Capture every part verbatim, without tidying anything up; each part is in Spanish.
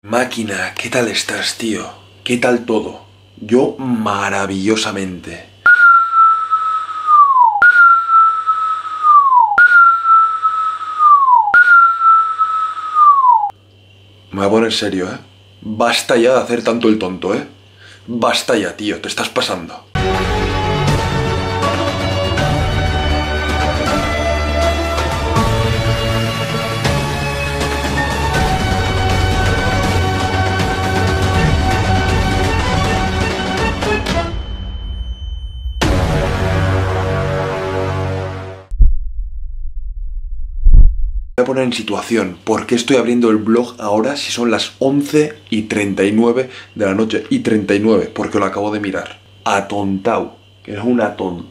Máquina, ¿qué tal estás, tío? ¿Qué tal todo? Yo maravillosamente. Me voy a poner serio, ¿eh? Basta ya de hacer tanto el tonto, ¿eh? Basta ya, tío, te estás pasando. Voy a poner en situación, ¿por qué estoy abriendo el blog ahora si son las once y treinta y nueve de la noche? Y treinta y nueve, porque lo acabo de mirar. Atontao, que es un atón.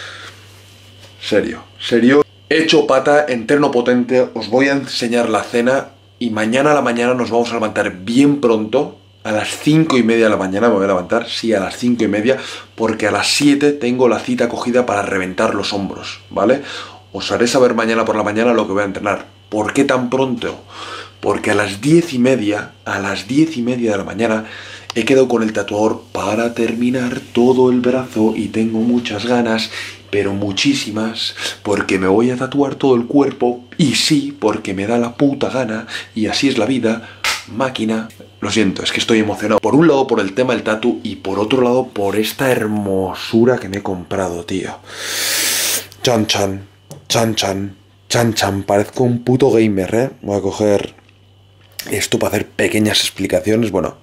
Serio, serio. Hecho pata, enterno potente, os voy a enseñar la cena y mañana a la mañana nos vamos a levantar bien pronto. A las cinco y media de la mañana me voy a levantar, sí, a las cinco y media, porque a las siete tengo la cita cogida para reventar los hombros, ¿vale? Os haré saber mañana por la mañana lo que voy a entrenar. ¿Por qué tan pronto? Porque a las diez y media, a las diez y media de la mañana, he quedado con el tatuador para terminar todo el brazo y tengo muchas ganas, pero muchísimas, porque me voy a tatuar todo el cuerpo y sí, porque me da la puta gana y así es la vida, máquina. Lo siento, es que estoy emocionado. Por un lado por el tema del tatu y por otro lado por esta hermosura que me he comprado, tío. Chan chan, chan chan, chan chan. Parezco un puto gamer, ¿eh? Voy a coger esto para hacer pequeñas explicaciones. Bueno,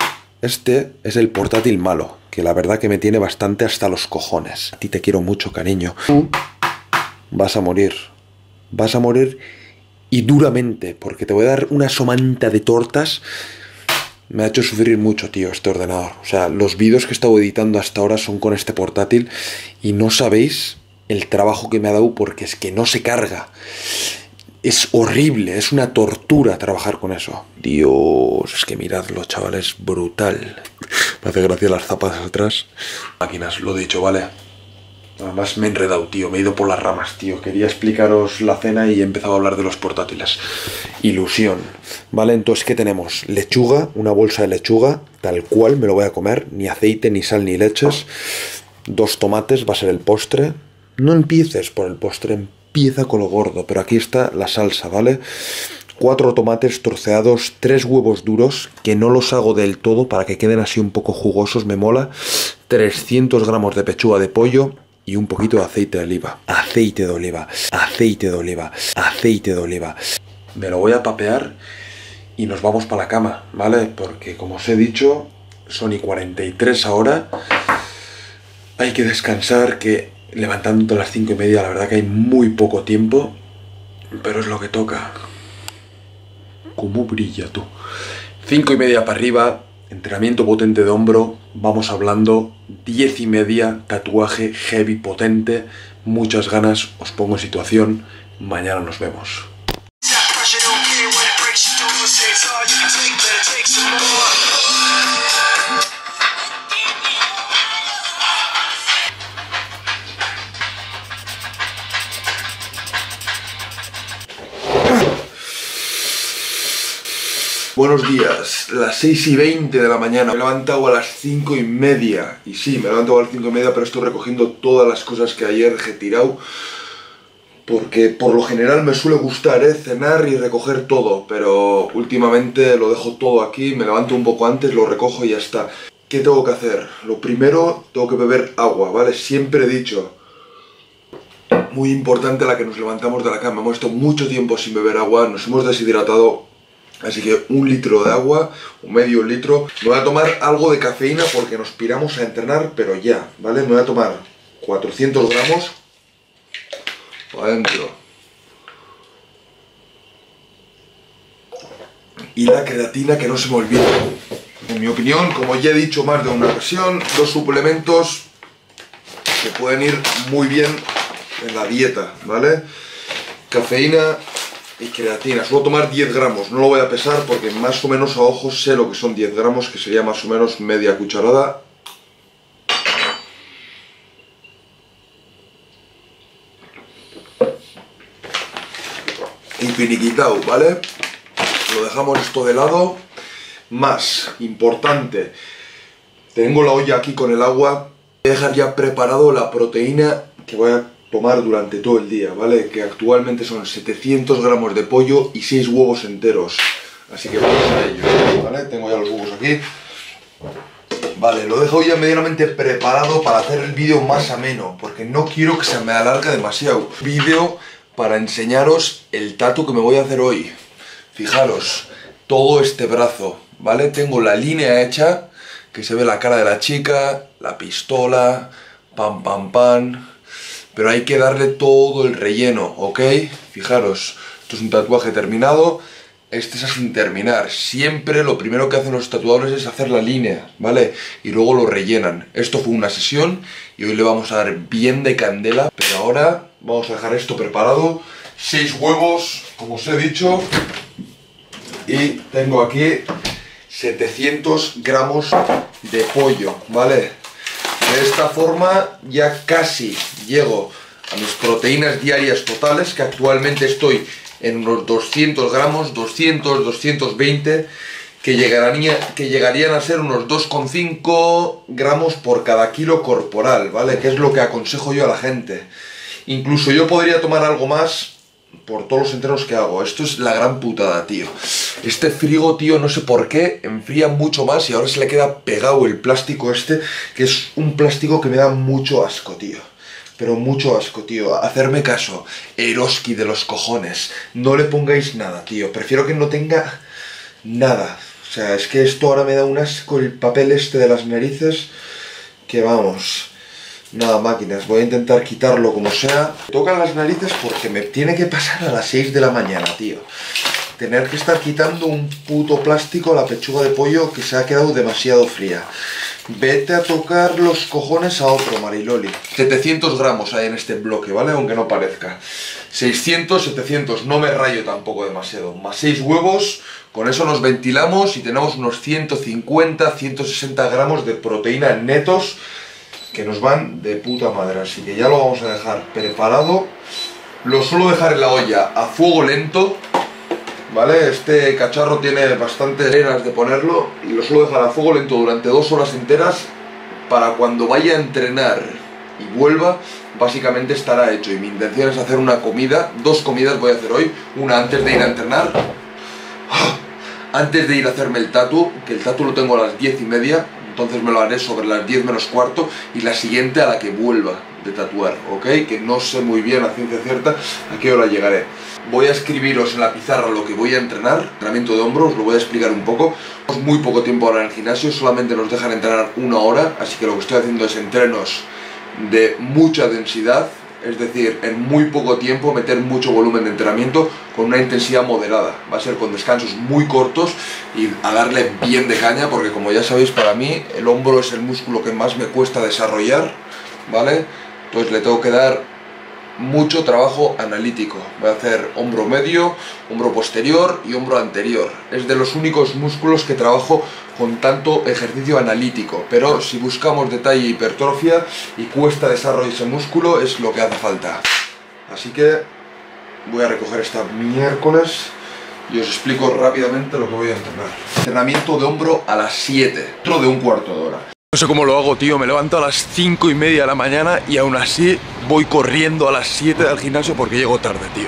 este es el portátil malo, que la verdad que me tiene bastante hasta los cojones. A ti te quiero mucho, cariño. Tú vas a morir. Vas a morir y duramente, porque te voy a dar una somanta de tortas. Me ha hecho sufrir mucho, tío, este ordenador. O sea, los vídeos que he estado editando hasta ahora son con este portátil y no sabéis el trabajo que me ha dado porque es que no se carga. Es horrible, es una tortura trabajar con eso. Dios, es que miradlo, chavales, brutal. Me hace gracia las zapatas atrás. Máquinas, lo dicho, ¿vale? Además me he enredado, tío, me he ido por las ramas, tío. Quería explicaros la cena y he empezado a hablar de los portátiles. Ilusión. Vale, entonces, ¿qué tenemos? Lechuga, una bolsa de lechuga, tal cual, me lo voy a comer. Ni aceite, ni sal, ni leches. Dos tomates, va a ser el postre. No empieces por el postre, empieza con lo gordo. Pero aquí está la salsa, ¿vale? Cuatro tomates troceados, tres huevos duros, que no los hago del todo para que queden así un poco jugosos, me mola. trescientos gramos de pechuga de pollo y un poquito de aceite de oliva. Aceite de oliva, aceite de oliva, aceite de oliva. Me lo voy a papear y nos vamos para la cama, ¿vale? Porque como os he dicho, son y cuarenta y tres ahora. Hay que descansar, que levantándote a las cinco y media, la verdad que hay muy poco tiempo, pero es lo que toca. ¿Cómo brilla tú? Cinco y media para arriba, entrenamiento potente de hombro, vamos hablando, diez y media, tatuaje heavy potente, muchas ganas, os pongo en situación, mañana nos vemos. Buenos días, las seis y veinte de la mañana, me he levantado a las cinco y media. Y sí, me he levantado a las cinco y media, pero estoy recogiendo todas las cosas que ayer he tirado. Porque por lo general me suele gustar, ¿eh? Cenar y recoger todo, pero últimamente lo dejo todo aquí, me levanto un poco antes, lo recojo y ya está. ¿Qué tengo que hacer? Lo primero, tengo que beber agua, ¿vale? Siempre he dicho, muy importante la que nos levantamos de la cama, hemos estado mucho tiempo sin beber agua, nos hemos deshidratado. Así que un litro de agua, un medio litro. Me voy a tomar algo de cafeína porque nos piramos a entrenar, pero ya, ¿vale? Me voy a tomar cuatrocientos gramos. Adentro. Y la creatina, que no se me olvide. En mi opinión, como ya he dicho más de una ocasión, dos suplementos que pueden ir muy bien en la dieta, ¿vale? Cafeína y creatina. Suelo tomar diez gramos, no lo voy a pesar porque más o menos a ojos sé lo que son diez gramos, que sería más o menos media cucharada. Y finiquitado, ¿vale? Lo dejamos esto de lado. Más importante, tengo la olla aquí con el agua. Voy a dejar ya preparado la proteína que voy a tomar durante todo el día, ¿vale? Que actualmente son setecientos gramos de pollo y seis huevos enteros. Así que vamos a ello, ¿vale? Tengo ya los huevos aquí. Vale, lo dejo ya medianamente preparado para hacer el vídeo más ameno, porque no quiero que se me alargue demasiado. Vídeo para enseñaros el tatu que me voy a hacer hoy. Fijaros, todo este brazo, ¿vale? Tengo la línea hecha, que se ve la cara de la chica, la pistola, pam pam pam, pero hay que darle todo el relleno, ¿ok? Fijaros, esto es un tatuaje terminado, este es sin terminar. Siempre lo primero que hacen los tatuadores es hacer la línea, ¿vale? Y luego lo rellenan. Esto fue una sesión y hoy le vamos a dar bien de candela, pero ahora vamos a dejar esto preparado. Seis huevos, como os he dicho, y tengo aquí setecientos gramos de pollo, ¿vale? De esta forma ya casi llego a mis proteínas diarias totales, que actualmente estoy en unos doscientos gramos, doscientos, doscientos veinte, que llegarían, que llegarían a ser unos dos coma cinco gramos por cada kilo corporal, ¿vale? Que es lo que aconsejo yo a la gente. Incluso yo podría tomar algo más por todos los entrenos que hago. Esto es la gran putada, tío. Este frigo, tío, no sé por qué, enfría mucho más y ahora se le queda pegado el plástico este, que es un plástico que me da mucho asco, tío. Pero mucho asco, tío. Hacerme caso. Eroski de los cojones. No le pongáis nada, tío. Prefiero que no tenga nada. O sea, es que esto ahora me da un asco, el papel este de las narices, que vamos. Nada, máquinas, voy a intentar quitarlo como sea. Me tocan las narices porque me tiene que pasar a las seis de la mañana, tío. Tener que estar quitando un puto plástico a la pechuga de pollo que se ha quedado demasiado fría. Vete a tocar los cojones a otro, Mariloli. setecientos gramos hay en este bloque, ¿vale? Aunque no parezca. seiscientos, setecientos, no me rayo tampoco demasiado. Más seis huevos, con eso nos ventilamos y tenemos unos ciento cincuenta, ciento sesenta gramos de proteína netos, que nos van de puta madre, así que ya lo vamos a dejar preparado. Lo suelo dejar en la olla a fuego lento, ¿vale? Este cacharro tiene bastantes ganas de ponerlo y lo suelo dejar a fuego lento durante dos horas enteras para cuando vaya a entrenar y vuelva, básicamente estará hecho. Y mi intención es hacer una comida, dos comidas voy a hacer hoy, una antes de ir a entrenar, antes de ir a hacerme el tatu, que el tatu lo tengo a las diez y media, entonces me lo haré sobre las diez menos cuarto, y la siguiente a la que vuelva de tatuar, ¿ok? Que no sé muy bien a ciencia cierta a qué hora llegaré. Voy a escribiros en la pizarra lo que voy a entrenar, entrenamiento de hombro, os lo voy a explicar un poco. Tenemos muy poco tiempo ahora en el gimnasio, solamente nos dejan entrenar una hora, así que lo que estoy haciendo es entrenos de mucha densidad, es decir, en muy poco tiempo meter mucho volumen de entrenamiento con una intensidad moderada. Va a ser con descansos muy cortos y a darle bien de caña, porque como ya sabéis, para mí el hombro es el músculo que más me cuesta desarrollar, ¿vale? Entonces le tengo que dar mucho trabajo analítico. Voy a hacer hombro medio, hombro posterior y hombro anterior. Es de los únicos músculos que trabajo con tanto ejercicio analítico, pero si buscamos detalle e hipertrofia y cuesta desarrollar ese músculo, es lo que hace falta. Así que voy a recoger esta miércoles y os explico rápidamente lo que voy a entrenar. Entrenamiento de hombro a las siete, dentro de un cuarto de hora. No sé cómo lo hago, tío, me levanto a las cinco y media de la mañana y aún así voy corriendo a las siete al gimnasio porque llego tarde, tío.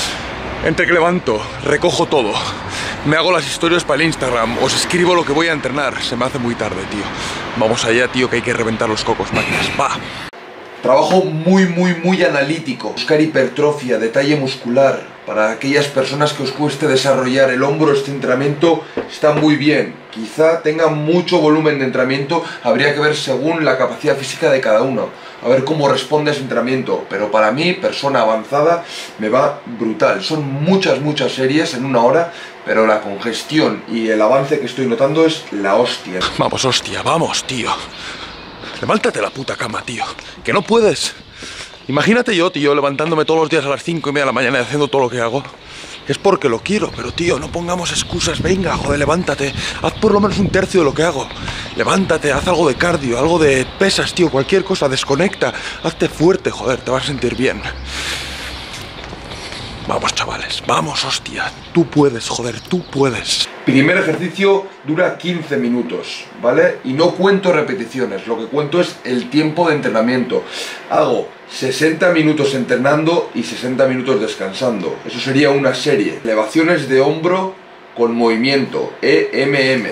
Entre que levanto, recojo todo, me hago las historias para el Instagram, os escribo lo que voy a entrenar, se me hace muy tarde, tío. Vamos allá, tío, que hay que reventar los cocos, máquinas, va. Trabajo muy, muy, muy analítico. Buscar hipertrofia, detalle muscular. Para aquellas personas que os cueste desarrollar el hombro, este entrenamiento está muy bien. Quizá tenga mucho volumen de entrenamiento, habría que ver según la capacidad física de cada uno. A ver cómo responde ese entrenamiento. Pero para mí, persona avanzada, me va brutal. Son muchas, muchas series en una hora, pero la congestión y el avance que estoy notando es la hostia. Vamos, hostia, vamos, tío. Levántate la puta cama, tío. Que no puedes. Imagínate yo, tío, levantándome todos los días a las cinco y media de la mañana y haciendo todo lo que hago. Es porque lo quiero, pero tío, no pongamos excusas. Venga, joder, levántate. Haz por lo menos un tercio de lo que hago. Levántate, haz algo de cardio, algo de pesas, tío, cualquier cosa, desconecta. Hazte fuerte, joder, te vas a sentir bien. Vamos, chaval. chavales. Vamos, hostia. Tú puedes, joder, tú puedes. Primer ejercicio dura quince minutos, ¿vale? Y no cuento repeticiones, lo que cuento es el tiempo de entrenamiento. Hago sesenta minutos entrenando y sesenta minutos descansando. Eso sería una serie. Elevaciones de hombro con movimiento, E M M.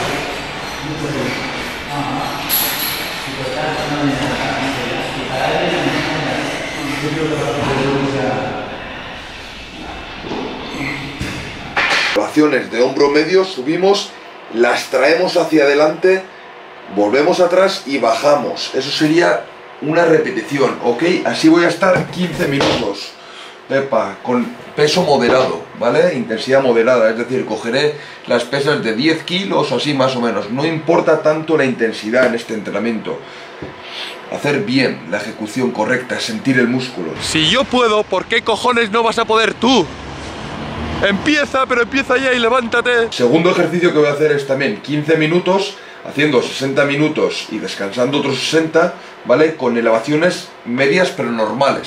Elevaciones de hombro medio, subimos, las traemos hacia adelante, volvemos atrás y bajamos. Eso sería una repetición, ¿ok? Así voy a estar quince minutos. Epa, con peso moderado, ¿vale? Intensidad moderada, es decir, cogeré las pesas de diez kilos o así más o menos. No importa tanto la intensidad en este entrenamiento. Hacer bien la ejecución correcta, sentir el músculo. Si yo puedo, ¿por qué cojones no vas a poder tú? Empieza, pero empieza ya y levántate. Segundo ejercicio que voy a hacer es también quince minutos, haciendo sesenta minutos y descansando otros sesenta, ¿vale? Con elevaciones medias pero normales.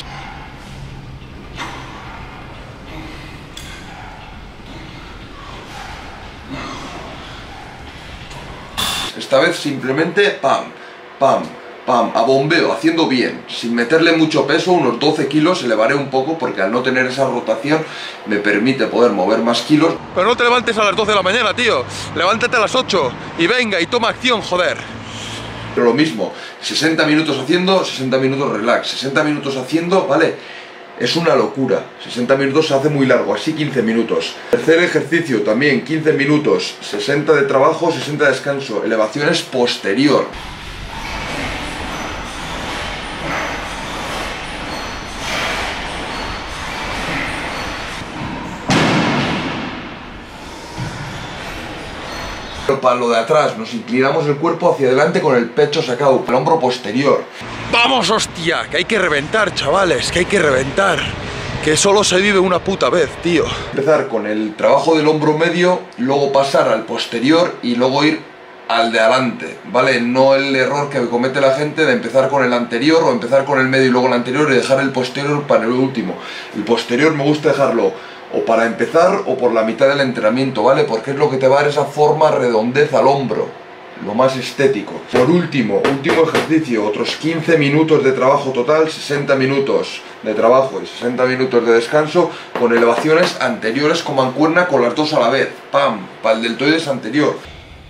Esta vez simplemente pam, pam, pam, a bombeo, haciendo bien, sin meterle mucho peso, unos doce kilos, elevaré un poco porque al no tener esa rotación me permite poder mover más kilos. Pero no te levantes a las doce de la mañana, tío, levántate a las ocho y venga y toma acción, joder. Pero lo mismo, sesenta minutos haciendo, sesenta minutos relax, sesenta minutos haciendo, ¿vale? Es una locura, sesenta minutos se hace muy largo, así quince minutos. Tercer ejercicio también, quince minutos, sesenta de trabajo, sesenta de descanso, elevaciones posterior. Pero para lo de atrás, nos inclinamos el cuerpo hacia adelante con el pecho sacado, el hombro posterior. ¡Vamos, hostia! Que hay que reventar, chavales, que hay que reventar. Que solo se vive una puta vez, tío. Empezar con el trabajo del hombro medio, luego pasar al posterior y luego ir al de adelante, ¿vale? No el error que comete la gente de empezar con el anterior o empezar con el medio y luego el anterior y dejar el posterior para el último. El posterior me gusta dejarlo o para empezar o por la mitad del entrenamiento, ¿vale? Porque es lo que te va a dar esa forma redondez al hombro, lo más estético. Por último, último ejercicio, otros quince minutos de trabajo total, sesenta minutos de trabajo y sesenta minutos de descanso con elevaciones anteriores con mancuerna con las dos a la vez. ¡Pam! Para el deltoides anterior.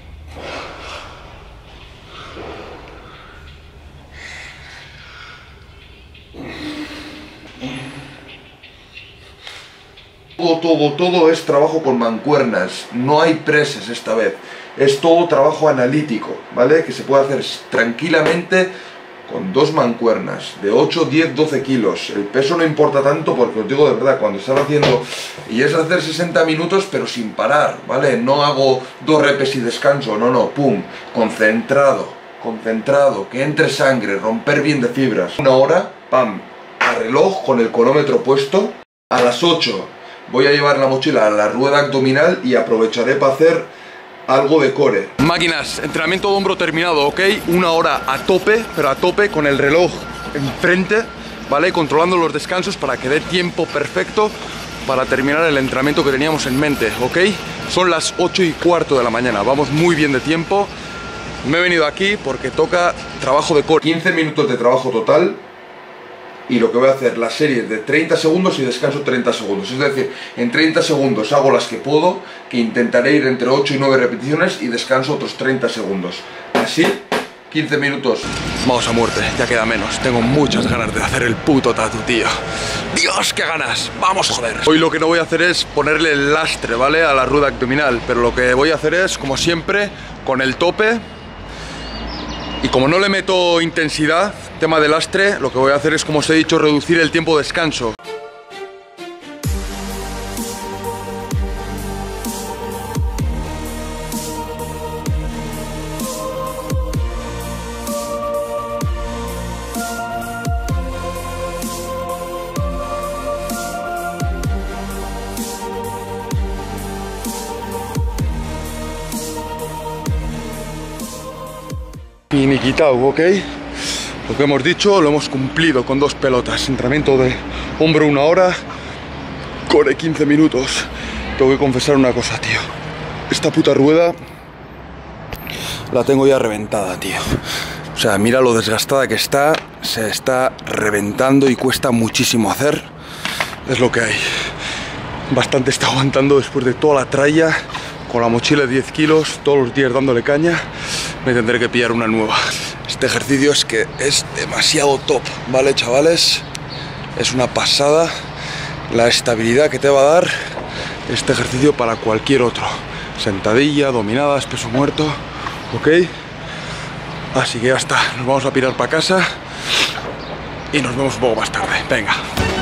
Todo, todo, todo es trabajo con mancuernas, no hay preses esta vez, es todo trabajo analítico, ¿vale? Que se puede hacer tranquilamente con dos mancuernas, de ocho, diez, doce kilos, el peso no importa tanto porque os digo de verdad, cuando están haciendo, y es hacer sesenta minutos pero sin parar, ¿vale? No hago dos repes y descanso, no, no, pum, concentrado, concentrado, que entre sangre, romper bien de fibras. Una hora, pam, a reloj con el cronómetro puesto, a las ocho. Voy a llevar la mochila a la rueda abdominal y aprovecharé para hacer algo de core. Máquinas, entrenamiento de hombro terminado, ¿ok? Una hora a tope, pero a tope con el reloj enfrente, ¿vale? Controlando los descansos para que dé tiempo perfecto para terminar el entrenamiento que teníamos en mente, ¿ok? Son las ocho y cuarto de la mañana, vamos muy bien de tiempo. Me he venido aquí porque toca trabajo de core. quince minutos de trabajo total. Y lo que voy a hacer, la serie de treinta segundos y descanso treinta segundos. Es decir, en treinta segundos hago las que puedo, que intentaré ir entre ocho y nueve repeticiones y descanso otros treinta segundos. Así, quince minutos. Vamos a muerte, ya queda menos. Tengo muchas ganas de hacer el puto tatu, tío. ¡Dios, qué ganas! ¡Vamos, joder! Hoy lo que no voy a hacer es ponerle el lastre, ¿vale? A la rueda abdominal. Pero lo que voy a hacer es, como siempre, con el tope. Y como no le meto intensidad, tema de lastre, lo que voy a hacer es, como os he dicho, reducir el tiempo de descanso. Finiquitado, ¿ok? Lo que hemos dicho lo hemos cumplido con dos pelotas. Entrenamiento de hombro una hora Corre quince minutos. Tengo que confesar una cosa, tío. Esta puta rueda la tengo ya reventada, tío. O sea, mira lo desgastada que está. Se está reventando y cuesta muchísimo hacer. Es lo que hay. Bastante está aguantando después de toda la tralla. Con la mochila de diez kilos, todos los días dándole caña. Me tendré que pillar una nueva. Este ejercicio es que es demasiado top, ¿vale, chavales? Es una pasada la estabilidad que te va a dar este ejercicio para cualquier otro. Sentadilla, dominadas, peso muerto, ¿ok? Así que ya está, nos vamos a pirar para casa y nos vemos un poco más tarde. Venga.